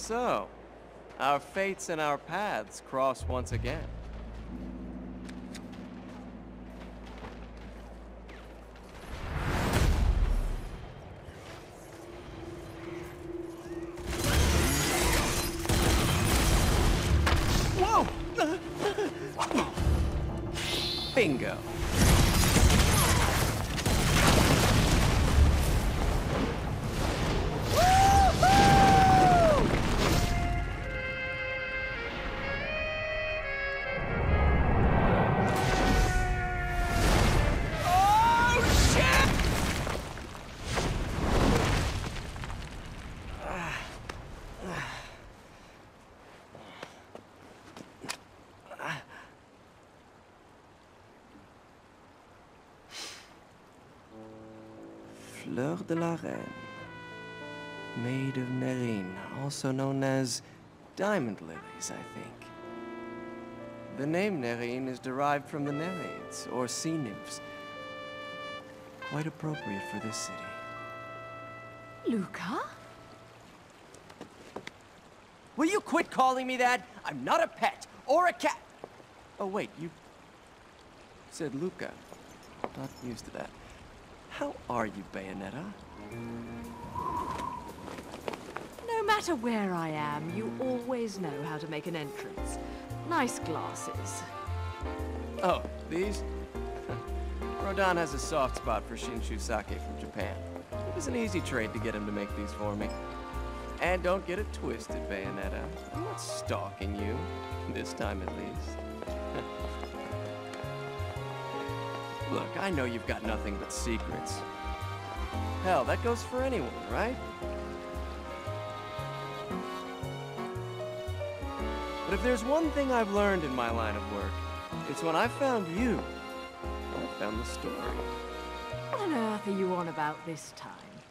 So, our fates and our paths cross once again. Whoa! Bingo. Fleur de la Reine, Maid of Nerine, also known as diamond lilies, I think. The name Nerine is derived from the Nereids, or sea nymphs. Quite appropriate for this city. Luca? Will you quit calling me that? I'm not a pet, or a cat! Oh wait, you said Luca. Not used to that. How are you, Bayonetta? No matter where I am, you always know how to make an entrance. Nice glasses. Oh, these? Rodan has a soft spot for Shinshu sake from Japan. It was an easy trade to get him to make these for me. And don't get it twisted, Bayonetta. I'm not stalking you. This time at least. Look, I know you've got nothing but secrets. Hell, that goes for anyone, right? But if there's one thing I've learned in my line of work, it's when I found you, I found the story. What on earth are you on about this time?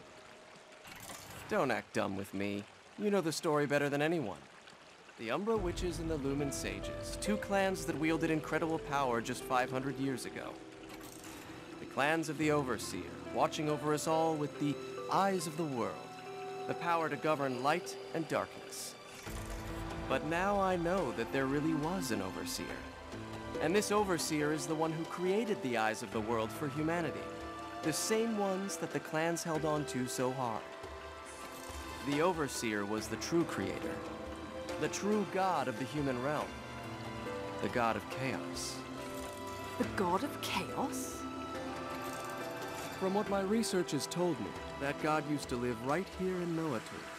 Don't act dumb with me. You know the story better than anyone. The Umbra Witches and the Lumen Sages, two clans that wielded incredible power just 500 years ago. The clans of the Overseer, watching over us all with the eyes of the world, the power to govern light and darkness. But now I know that there really was an Overseer. And this Overseer is the one who created the eyes of the world for humanity. The same ones that the clans held on to so hard. The Overseer was the true creator. The true god of the human realm. The god of chaos. The god of chaos? From what my research has told me, that god used to live right here in Noatu.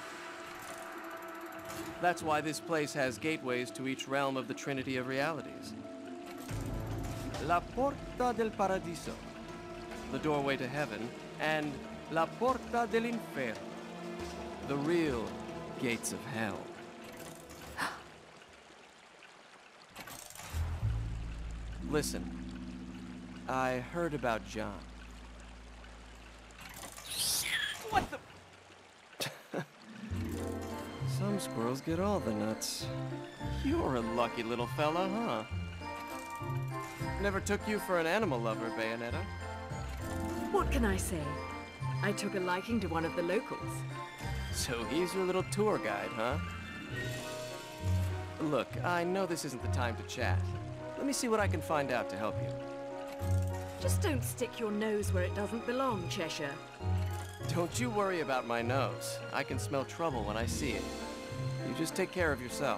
That's why this place has gateways to each realm of the Trinity of Realities. La Porta del Paradiso, the doorway to heaven, and La Porta dell'Inferno, the real gates of hell. Listen, I heard about Jeanne. What the? Some squirrels get all the nuts. You're a lucky little fella, huh? Never took you for an animal lover, Bayonetta. What can I say? I took a liking to one of the locals. So he's your little tour guide, huh? Look, I know this isn't the time to chat. Let me see what I can find out to help you. Just don't stick your nose where it doesn't belong, Cheshire. Don't you worry about my nose. I can smell trouble when I see it. You just take care of yourself.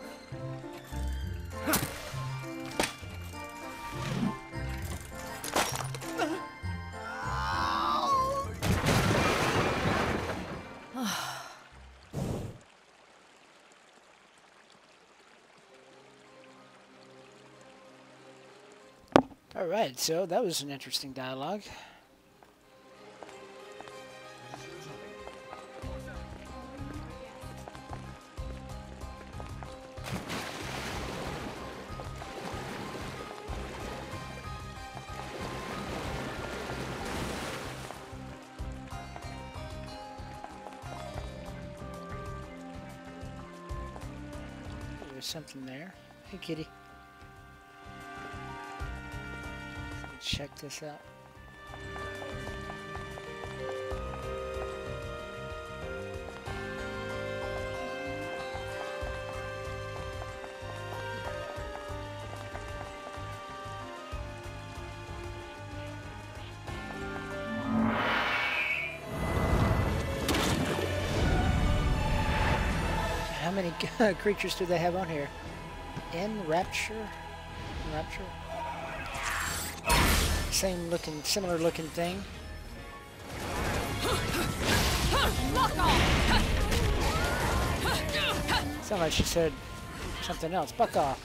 Alright, so that was an interesting dialogue. There's something there. Hey, kitty. Check this out. many creatures do they have on here? Rapture? Same looking, similar looking thing. Sounded like she said something else. Buck off.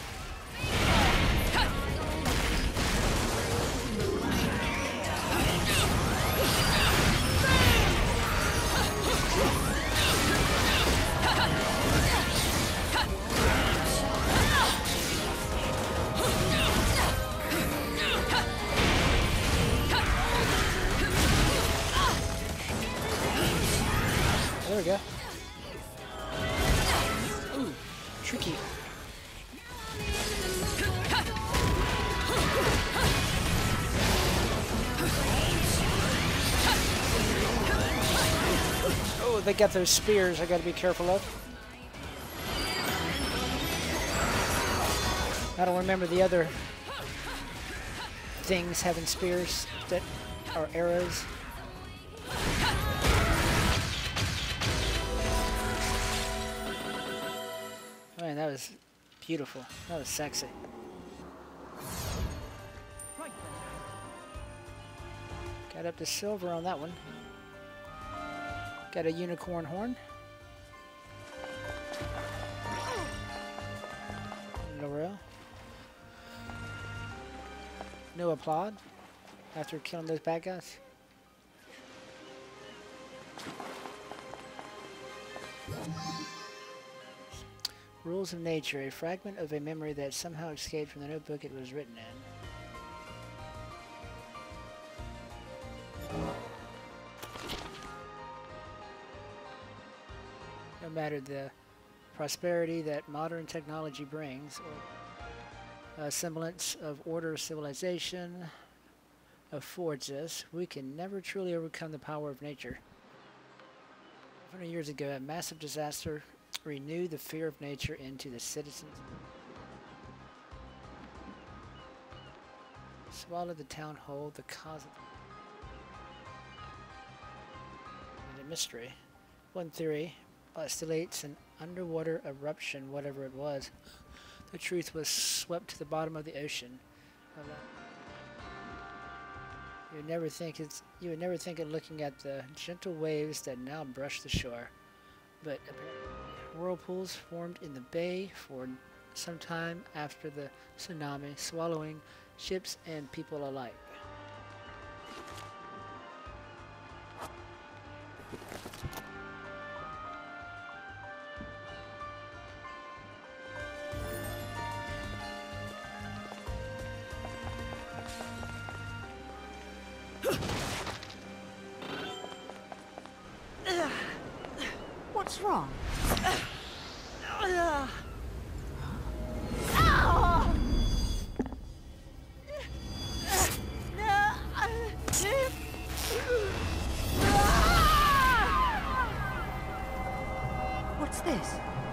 There we go. Ooh, tricky. Oh, they got those spears I gotta be careful of. I don't remember the other things having spears that are arrows. Man, that was beautiful. That was sexy. Got up to silver on that one. Got a unicorn horn. Laurel. No applaud after killing those bad guys. Rules of Nature, a fragment of a memory that somehow escaped from the notebook it was written in. No matter the prosperity that modern technology brings, or a semblance of order or civilization affords us, we can never truly overcome the power of nature. 100 years ago, a massive disaster renewed the fear of nature into the citizens. Swallowed the town whole, the cause of the mystery. One theory postulates an underwater eruption, whatever it was. The truth was swept to the bottom of the ocean. You would never think of looking at the gentle waves that now brush the shore, but whirlpools formed in the bay for some time after the tsunami, swallowing ships and people alike. What's wrong? What's this?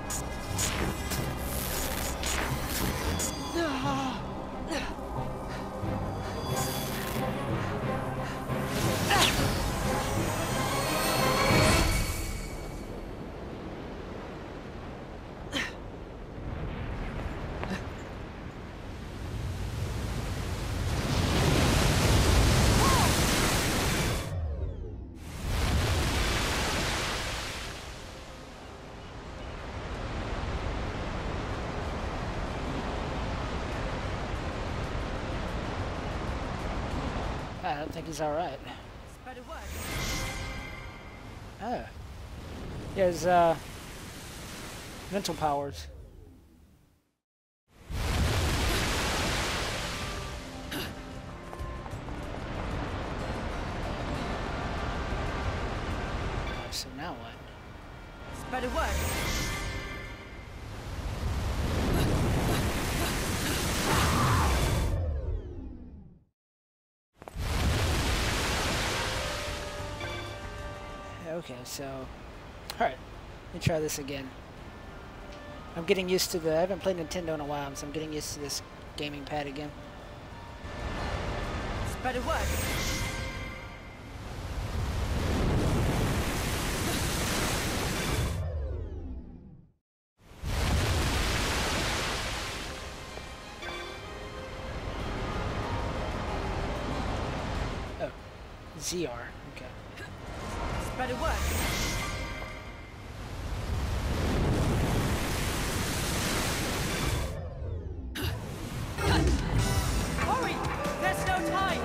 I don't think he's alright. Oh. He has, mental powers. So now what? It's better work. Okay, so, alright, let me try this again. I'm getting used to I haven't played Nintendo in a while, so I'm getting used to this gaming pad again. It's better work. ZR. Okay. Spread it work. Hurry! There's no time!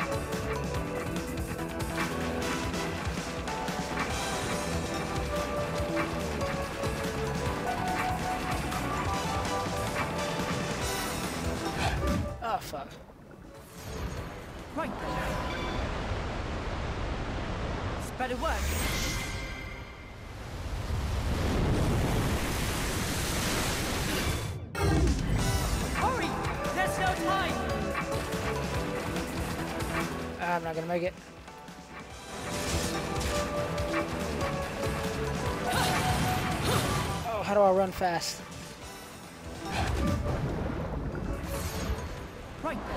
Oh, fuck. Right then. Spread it work. Hurry! There's no time! I'm not gonna make it. Oh, how do I run fast? Right then.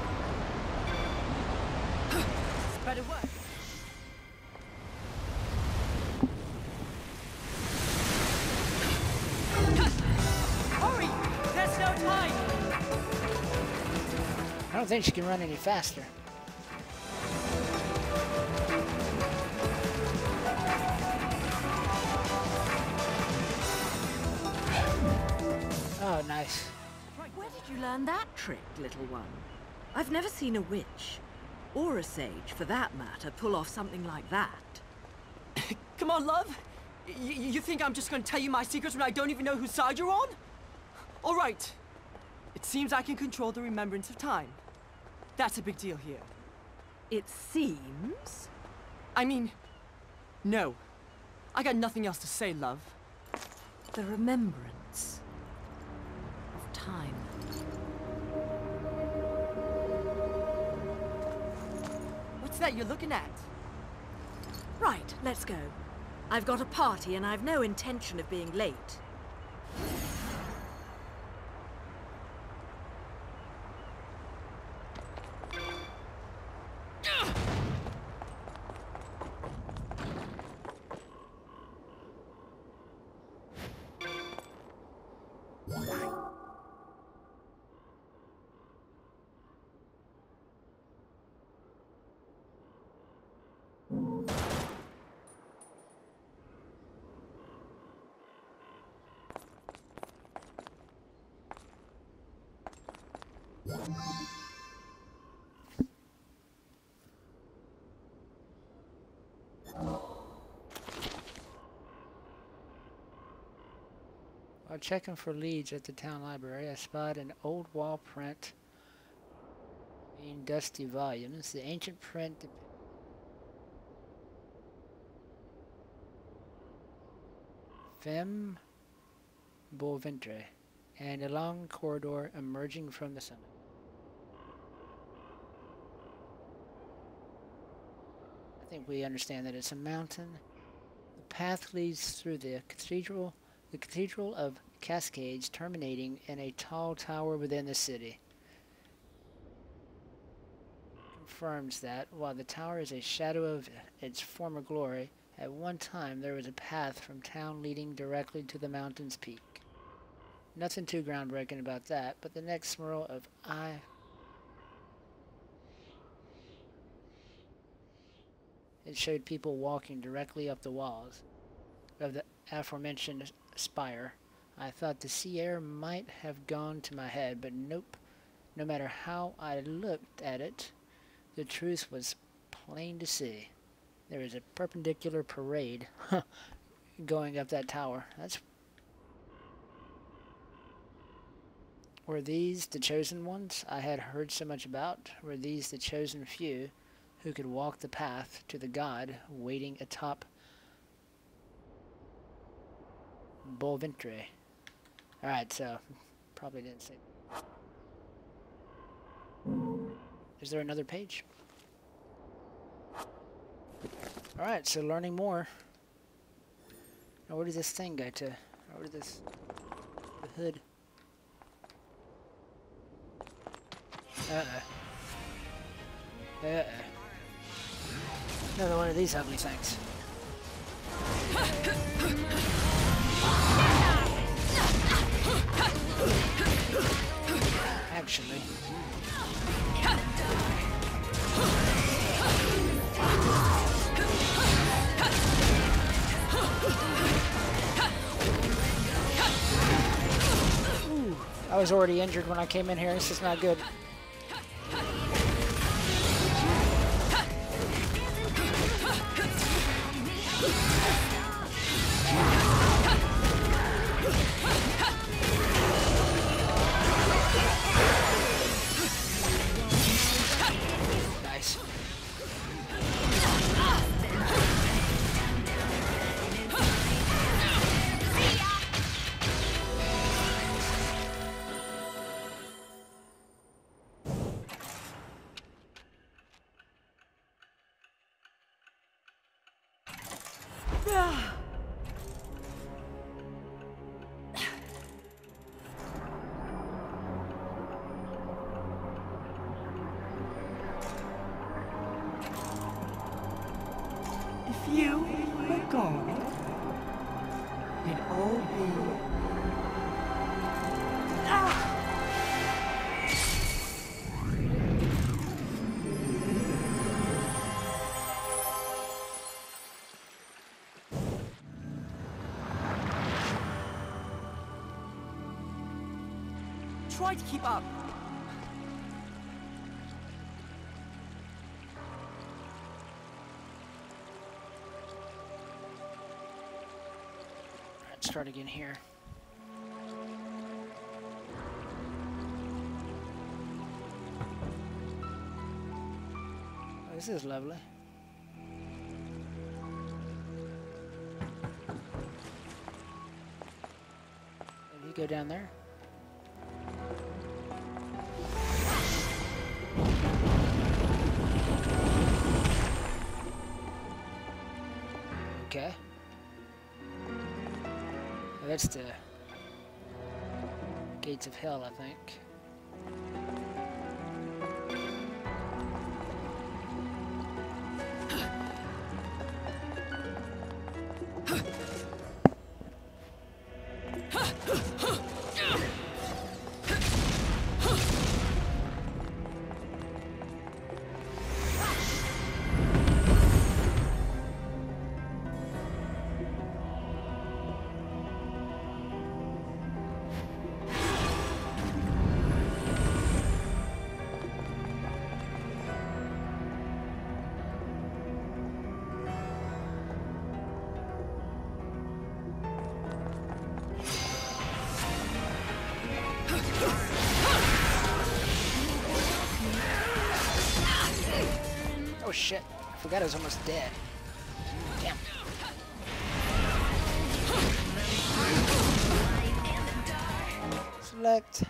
Spread it work. Hurry! There's no time! I don't think she can run any faster. Oh, nice. Where did you learn that trick, little one? I've never seen a witch, or a sage for that matter, pull off something like that. Come on, love. You think I'm just gonna tell you my secrets when I don't even know whose side you're on? All right. It seems I can control the remembrance of time. That's a big deal here. It seems? I mean, no. I got nothing else to say, love. The remembrance of time. What's that you're looking at? Right, let's go. I've got a party and I've no intention of being late. While checking for leads at the town library, I spotted an old wall print in dusty volumes. The ancient print Fimbulventr, and a long corridor emerging from the summit. I think we understand that it's a mountain. The path leads through the cathedral of Cascades, terminating in a tall tower within the city. Confirms that, while the tower is a shadow of its former glory, at one time there was a path from town leading directly to the mountain's peak. Nothing too groundbreaking about that, but the next swirl of eye it showed people walking directly up the walls of the aforementioned spire. I thought the sea air might have gone to my head, but nope. No matter how I looked at it, the truth was plain to see. There was a perpendicular parade going up that tower. Were these the chosen ones I had heard so much about? Were these the chosen few who could walk the path to the god waiting atop Fimbulventr? Alright, so probably didn't say. Is there another page? Alright, so learning more. Now where does this thing go to? Or where does the hood? Another one of these ugly things. Actually. I was already injured when I came in here. This is not good. Nice. If you were gone, we'd all be... Try to keep up. Let's start again here. Oh, this is lovely. If you go down there. Okay. That's the gates of hell, I think. Oh shit, I forgot I was almost dead. Damn. Select.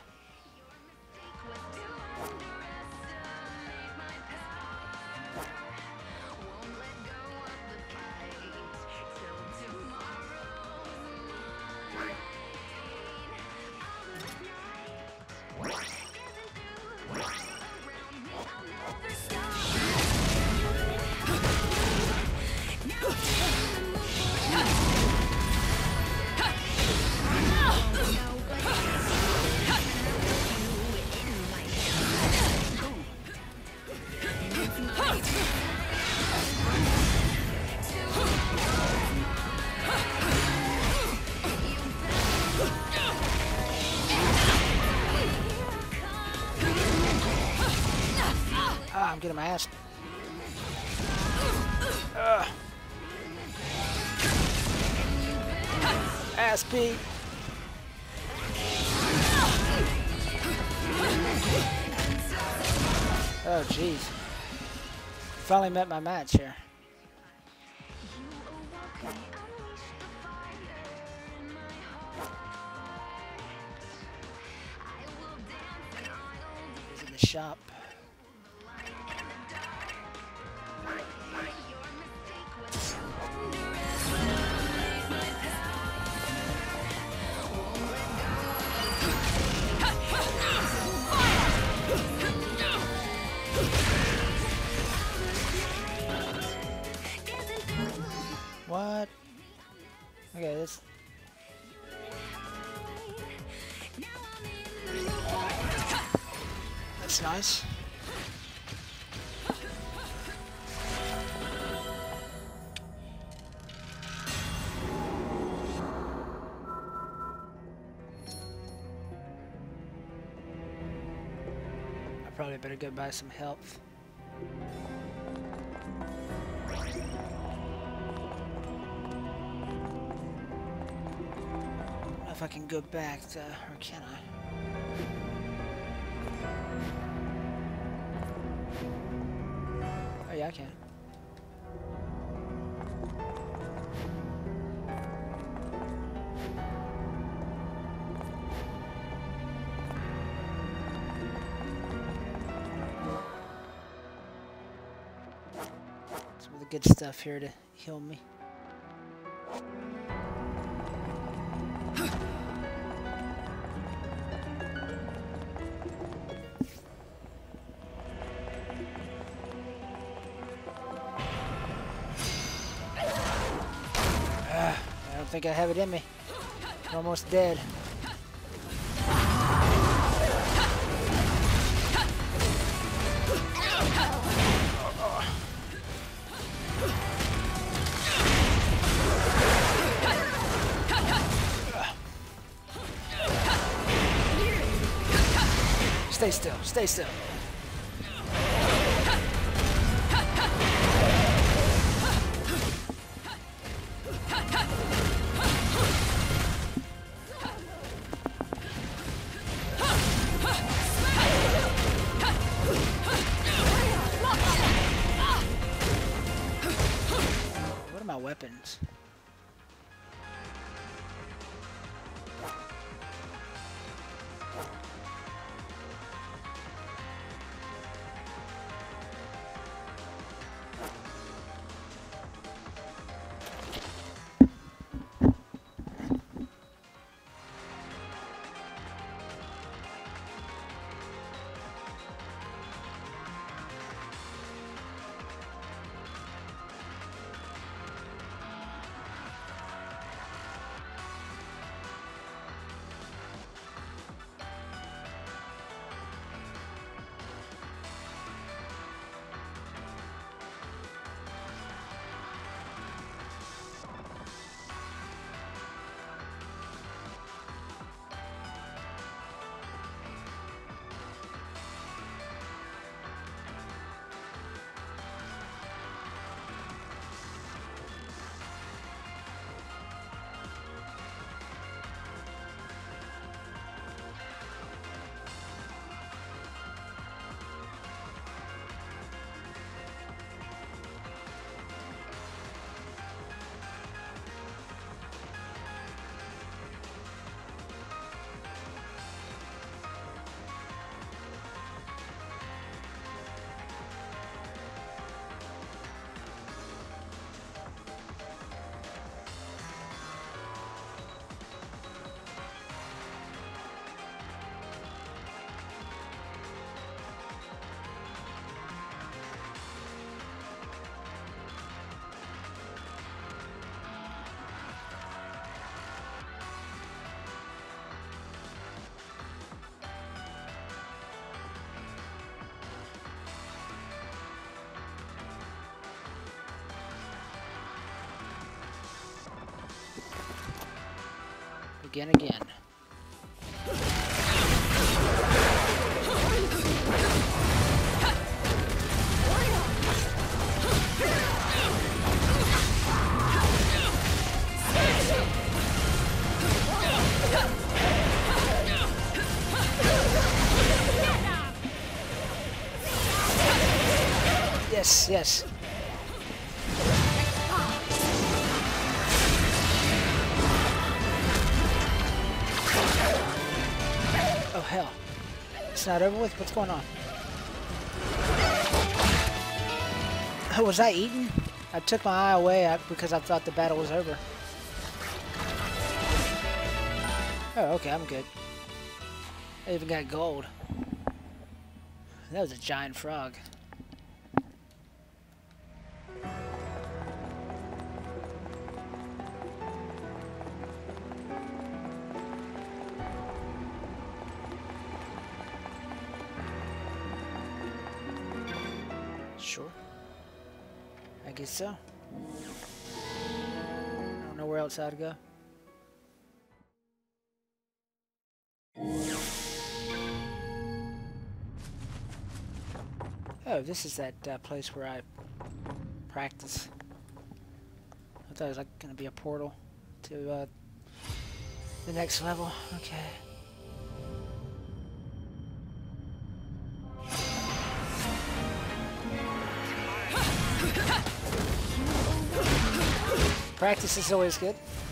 I'm getting my ass. Ass beat. Oh jeez. Finally met my match here. He's in the shop. What? Okay, this. That's nice. probably better go buy some health. I don't know if I can go back to, or can I? Oh yeah, I can. Some of the good stuff here to heal me. I don't think I have it in me. I'm almost dead. Stay still, stay still. What are my weapons? Begin again. Yes, yes. Oh hell. It's not over with? What's going on? Oh, was I eaten? I took my eye away because I thought the battle was over. Oh, okay, I'm good. I even got gold. That was a giant frog. Sure. I guess so. I don't know where else I'd go. Oh, this is that place where I practice. I thought it was like going to be a portal to the next level. Okay. Practice is always good.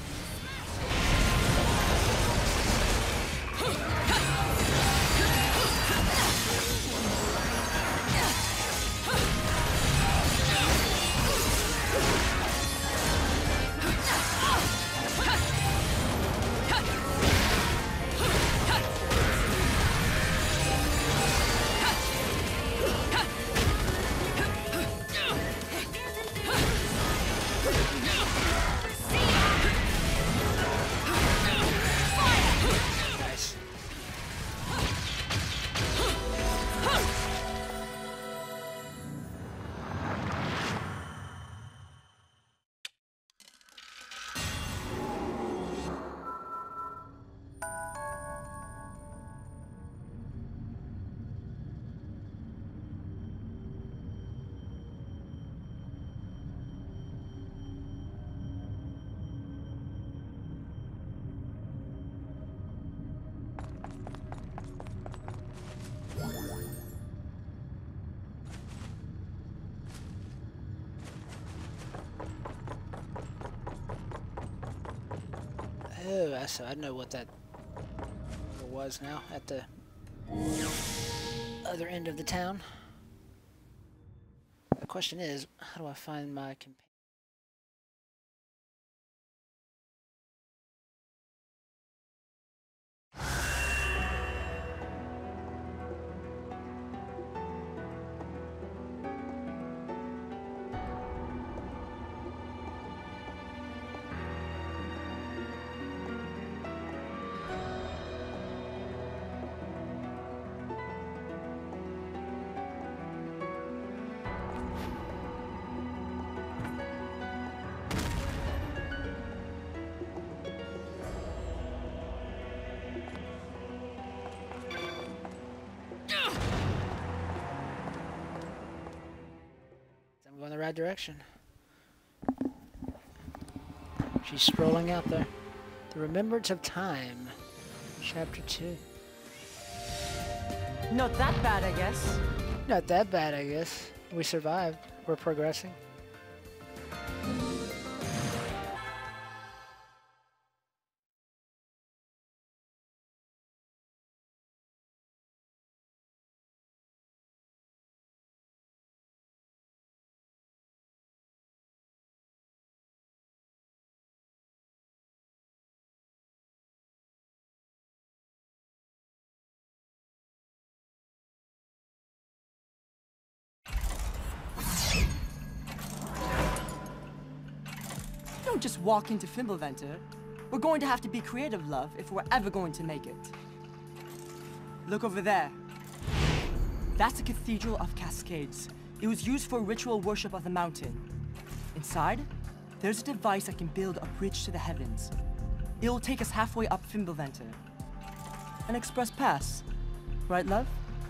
Oh, so I know what that was now, at the other end of the town. The question is, how do I find my companion? I'm going the right direction. She's strolling out there. The Remembrance of Time, Chapter 2. Not that bad, I guess. Not that bad, I guess. We survived. We're progressing. Don't just walk into Fimbulventr. We're going to have to be creative, love, if we're ever going to make it. Look over there. That's the Cathedral of Cascades. It was used for ritual worship of the mountain. Inside, there's a device that can build a bridge to the heavens. It will take us halfway up Fimbulventr. An express pass. Right, love?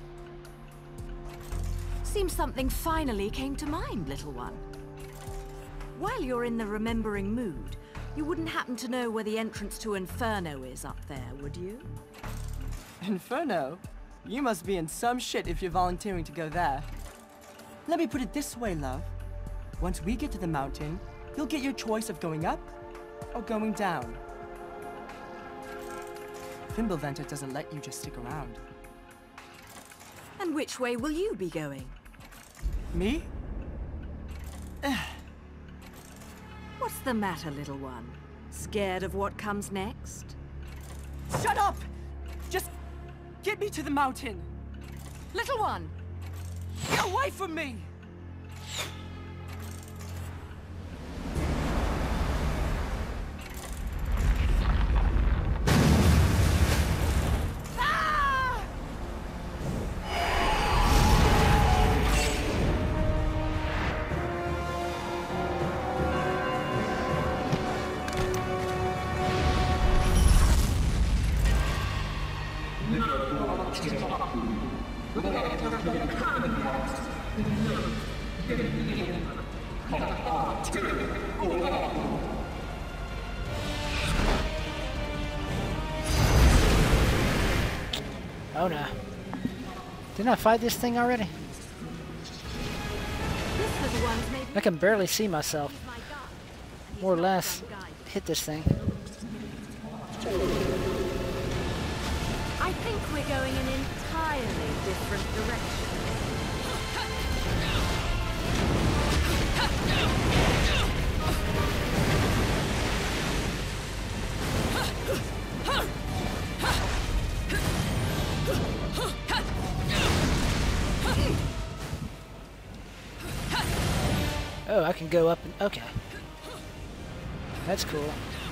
Seems something finally came to mind, little one. While you're in the remembering mood, you wouldn't happen to know where the entrance to Inferno is up there, would you? Inferno? You must be in some shit if you're volunteering to go there. Let me put it this way, love. Once we get to the mountain, you'll get your choice of going up or going down. Fimbulventr doesn't let you just stick around. And which way will you be going? Me? What's the matter, little one? Scared of what comes next? Shut up! Just get me to the mountain. Little one! Get away from me! Oh no. Didn't I fight this thing already? This little one's maybe I can barely see myself. my guide. He's More or not less some guide. hit this thing. I think we're going in entirely different directions. Oh, I can go up and... okay. That's cool.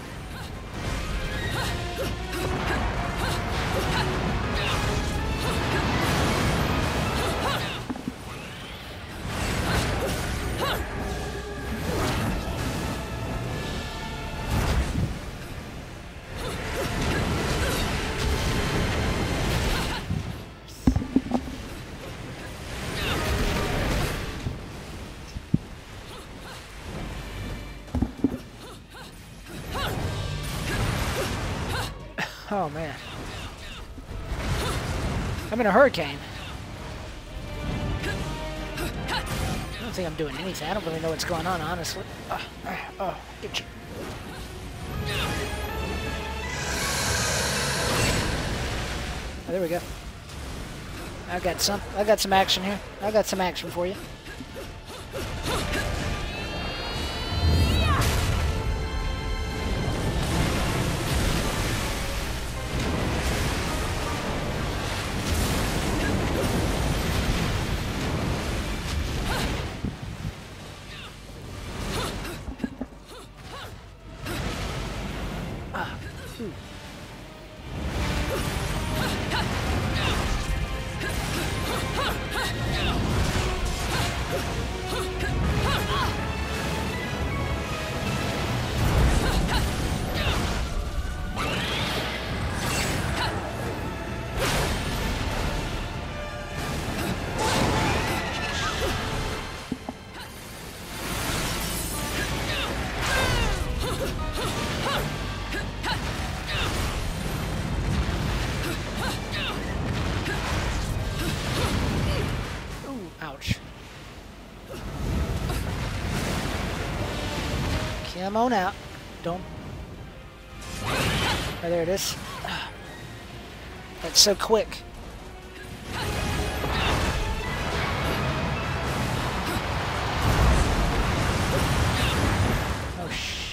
Oh man. I'm in a hurricane. I don't think I'm doing anything. I don't really know what's going on, honestly. Oh, get you. Oh, there we go. I got some action here. I got some action for you. Ouch. Come on out. Don't. Oh, there it is. That's so quick. Oh,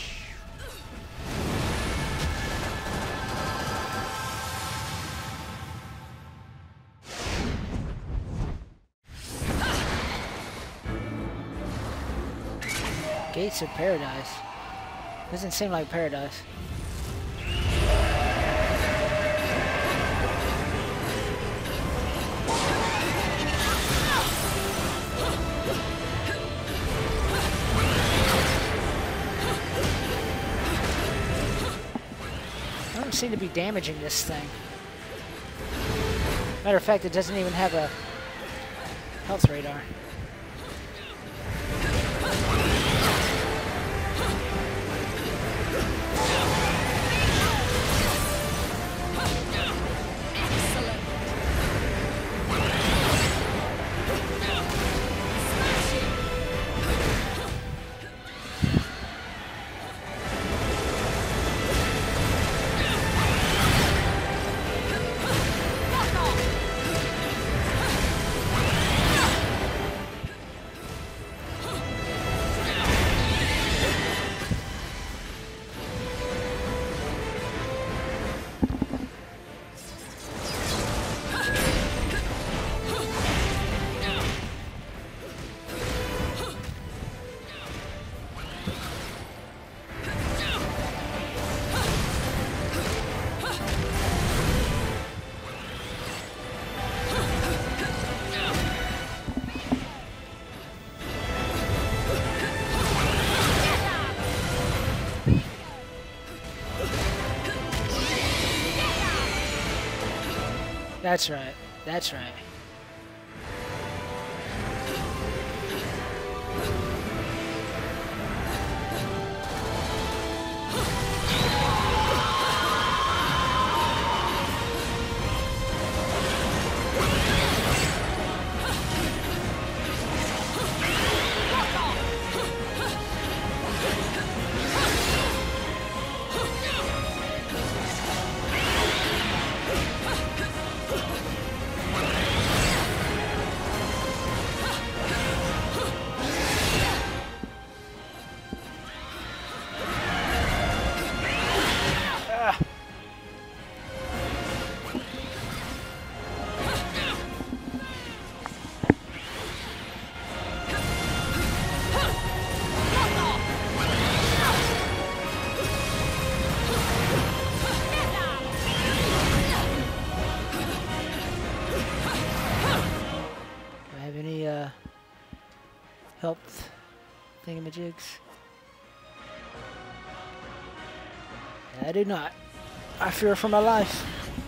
Gates of Paradise. Doesn't seem like paradise. I don't seem to be damaging this thing. Matter of fact, it doesn't even have a health radar. That's right. That's right. health thingamajigs. I do not. I fear for my life.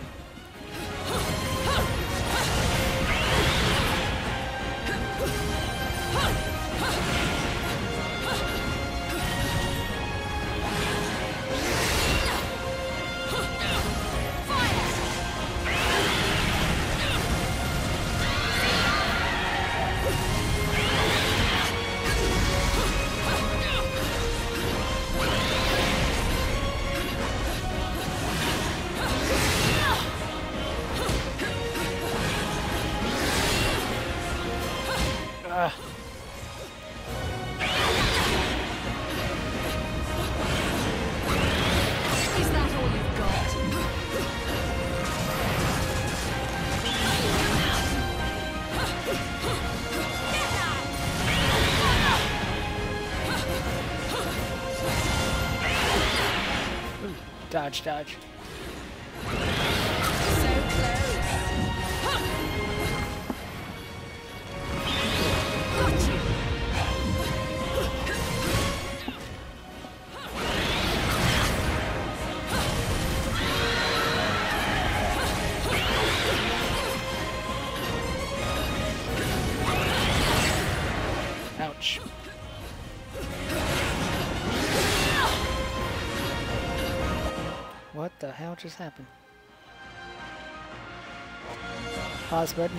Is that all you've got? Dodge, dodge. So close. Got you. Ouch. What the hell just happened? Pause button.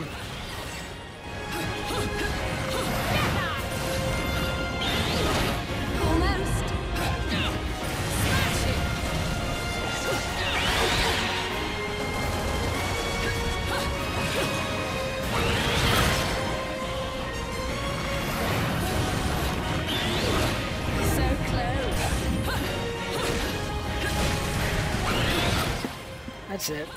Almost. Smash it. So close. That's it.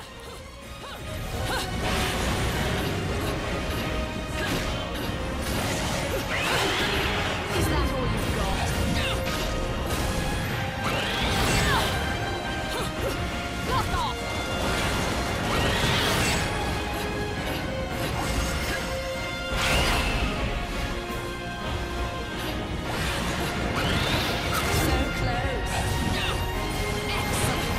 Is that all you've got? Block off. So close. Excellent.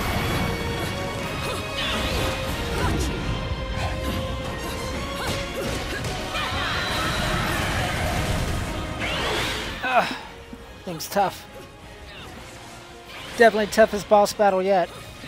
Got you. Thing's tough. Definitely toughest boss battle yet.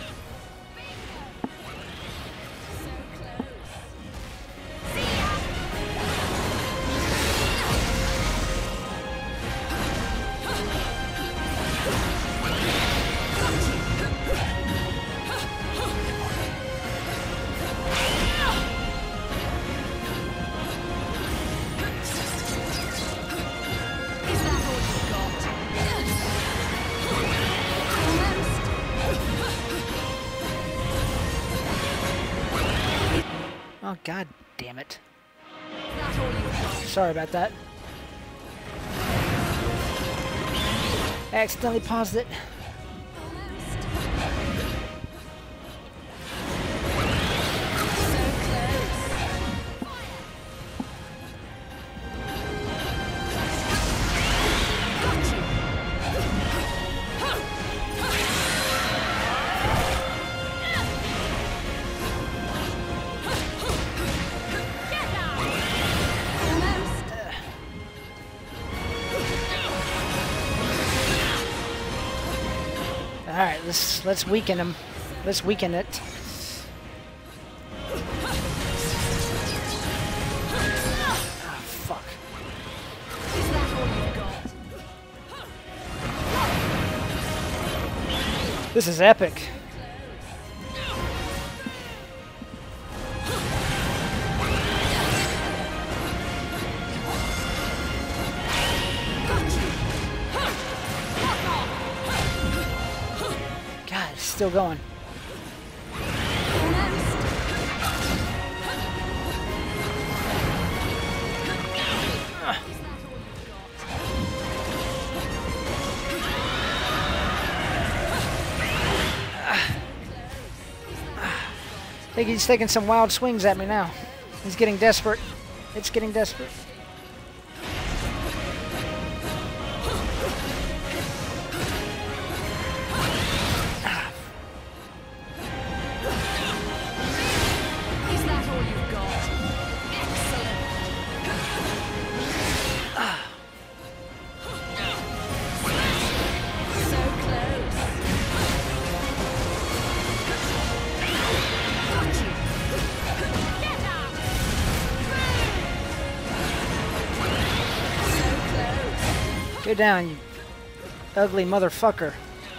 Is that all you've got? Almost. Oh, god damn it. Is that all you've got? Sorry about that. I accidentally paused it. Almost. So close. Got you. Get down. Almost. All right, let's weaken him. Let's weaken it. Ah, fuck. Is that all you've got? This is epic. God, it's still going. I think he's taking some wild swings at me now. He's getting desperate. It's getting desperate. Get down, you ugly motherfucker.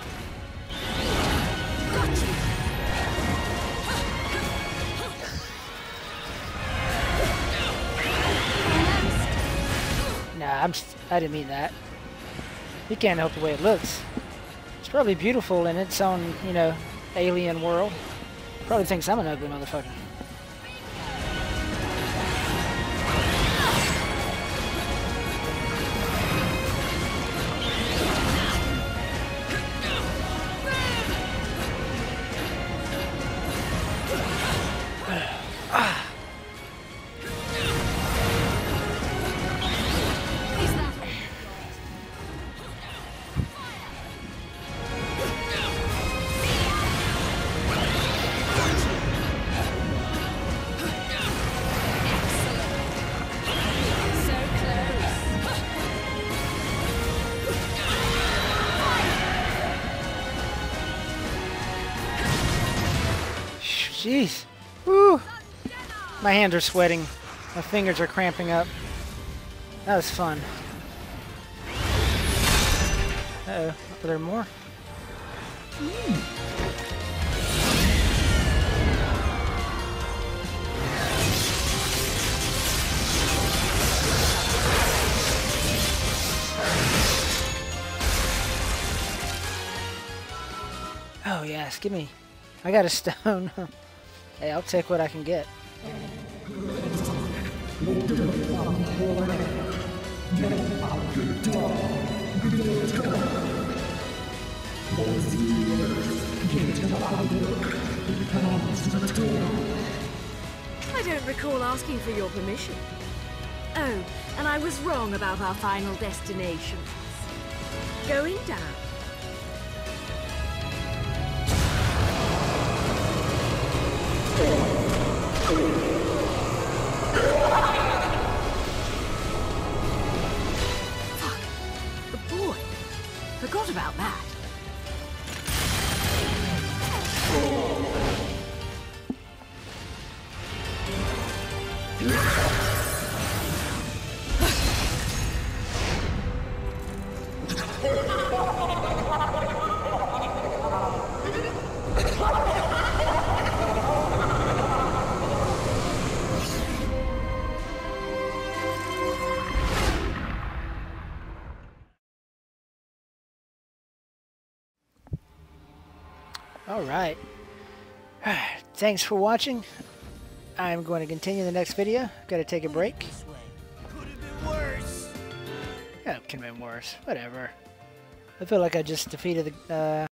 Nah, I didn't mean that. You can't help the way it looks. It's probably beautiful in its own, you know, alien world. Probably thinks I'm an ugly motherfucker. Jeez. Woo. My hands are sweating. My fingers are cramping up. That was fun. Uh-oh. Are there more? Oh, yes. Give me. I got a stone. Hey, I'll take what I can get. I don't recall asking for your permission. Oh, and I was wrong about our final destination. Going down. Fuck. The boy. Forgot about that. Alright. Thanks for watching. I'm going to continue the next video. Gotta take a break. Could have been worse. Yeah, it could have been worse. Whatever. I feel like I just defeated the